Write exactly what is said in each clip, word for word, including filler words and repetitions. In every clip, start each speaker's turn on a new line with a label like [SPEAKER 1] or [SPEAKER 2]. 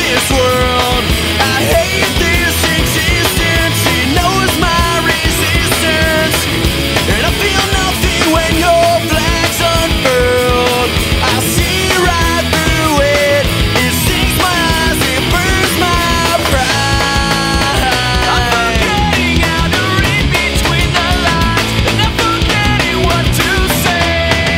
[SPEAKER 1] this world. I hate this existence, it knows my resistance, and I feel nothing when your flag's unfurled. I see right through it, it stings my eyes, it burns my pride. I'm forgetting how to read between the lines, and I'm forgetting what to say.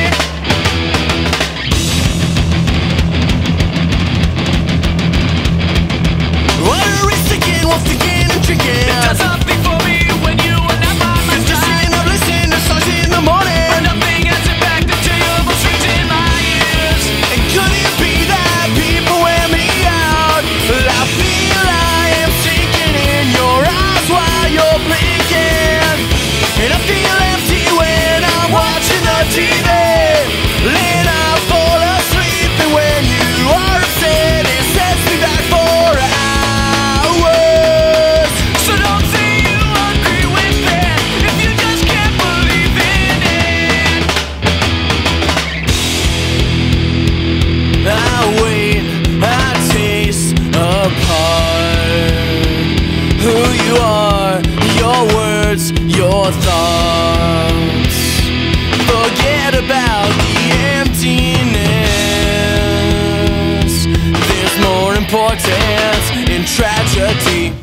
[SPEAKER 1] Water is ticking, once again I'm drinking. It does something for me when you are not by my side. Just sitting up listening to songs in the morning, but nothing has impact until your voice rings in my ears. And could it be that people wear me out? Well, I feel I am sinking in your eyes while you're blinking, and I feel empty when I'm watching the T V. Then I fall asleep, and when you are upset, it sets me back for hours. So don't say you agree with that if you just can't believe in it. I wait, I taste apart who you are, your words, your thoughts. Forget about the emptiness. There's more importance in tragedy.